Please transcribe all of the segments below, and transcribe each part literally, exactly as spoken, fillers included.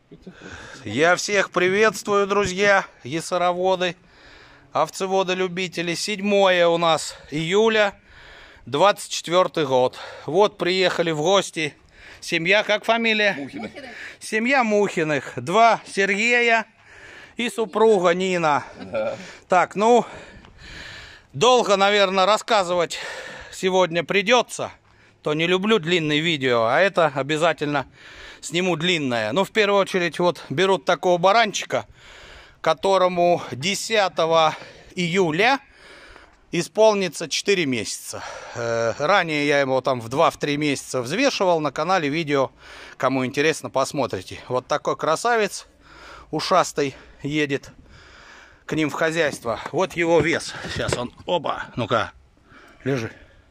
Я всех приветствую, друзья, ясароводы, овцеводы-любители. седьмое у нас июля, двадцать четвёртый год. Вот приехали в гости. Семья, как фамилия? Мухиных. Семья Мухиных. Два Сергея и супруга Нина. Да. Так, ну, долго, наверное, рассказывать сегодня придется. То не люблю длинные видео, а это обязательно сниму длинное. Ну, в первую очередь, вот берут такого баранчика, которому десятого июля исполнится четыре месяца. Э, ранее я его там в два-три месяца взвешивал. На канале видео, кому интересно, посмотрите. Вот такой красавец ушастый едет к ним в хозяйство. Вот его вес. Сейчас он, оба, ну-ка, лежи.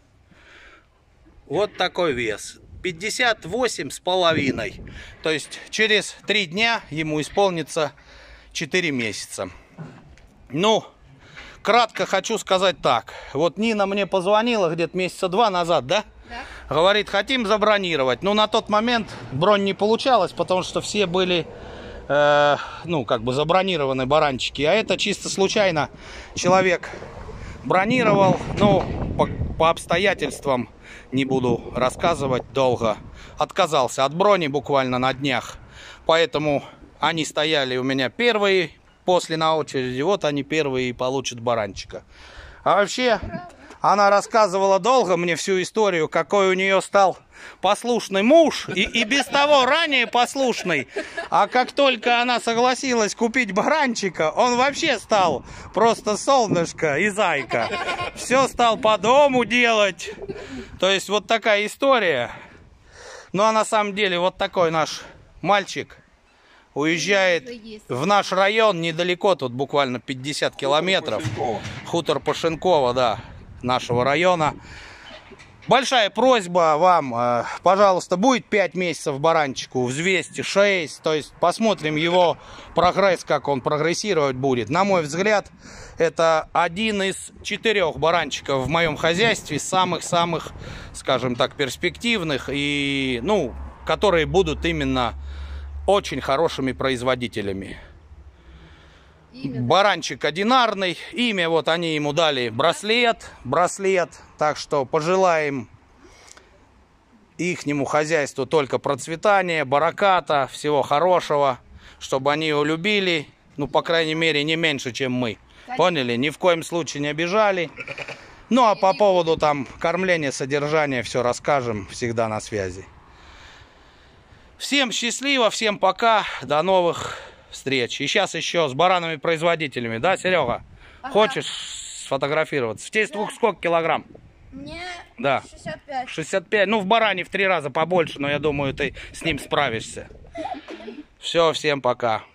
Вот такой вес. пятьдесят восемь с половиной. То есть через три дня ему исполнится четыре месяца. Ну, кратко хочу сказать так. Вот Нина мне позвонила где-то месяца два назад, да? Да. Говорит, хотим забронировать. Но на тот момент бронь не получалась, потому что все были, э, ну, как бы забронированы баранчики. А это чисто случайно человек бронировал, ну, по, по обстоятельствам, не буду рассказывать долго, отказался от брони буквально на днях. Поэтому они стояли у меня первые, после на очереди, вот они первые и получат баранчика. А вообще, она рассказывала долго мне всю историю, какой у нее стал послушный муж, и, и без того ранее послушный. А как только она согласилась купить баранчика, он вообще стал просто солнышко и зайка. Все стал по дому делать. То есть вот такая история. Ну а на самом деле вот такой наш мальчик уезжает в наш район недалеко, тут буквально пятьдесят километров. Хутор Пашенкова, да, нашего района. Большая просьба вам, пожалуйста, будет пять месяцев баранчику, взвесьте шесть, то есть посмотрим его прогресс, как он прогрессировать будет. На мой взгляд, это один из четырех баранчиков в моем хозяйстве, самых-самых, скажем так, перспективных и, ну, которые будут именно очень хорошими производителями. Имя. Баранчик одинарный, имя вот они ему дали браслет, браслет, так что пожелаем ихнему хозяйству только процветания, бараката, всего хорошего, чтобы они его любили, ну, по крайней мере, не меньше, чем мы. Поняли? Ни в коем случае не обижали. Ну, а по поводу там кормления, содержания, все расскажем, всегда на связи. Всем счастливо, всем пока, до новых встреч. И сейчас еще с баранами-производителями, да, Серега? Ага. Хочешь сфотографироваться? В тебе да. Сколько килограмм? Мне да. шестьдесят пять. шестьдесят пять. Ну, в баране в три раза побольше, но я думаю, ты с ним справишься. Все, всем пока.